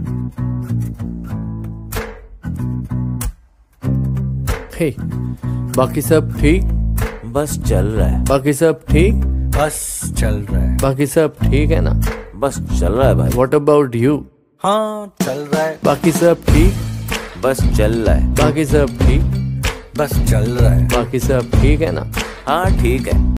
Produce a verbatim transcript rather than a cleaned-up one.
हे, बाकी सब ठीक? बस चल रहा है। बाकी सब ठीक? बस चल रहा है। बाकी सब ठीक है ना? बस चल रहा है भाई। What about you? हाँ चल रहा है। बाकी सब ठीक? बस चल रहा है। बाकी सब ठीक? बस चल रहा है। बाकी सब ठीक है ना? हाँ ठीक है।